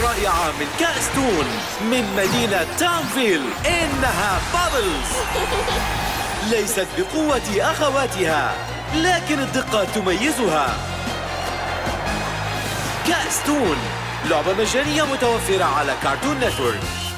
الرائعة من كأس تون من مدينة تاونفيل، إنها بابلز. ليست بقوة أخواتها، لكن الدقة تميزها. كأس تون لعبة مجانية متوفرة على كارتون نتورك.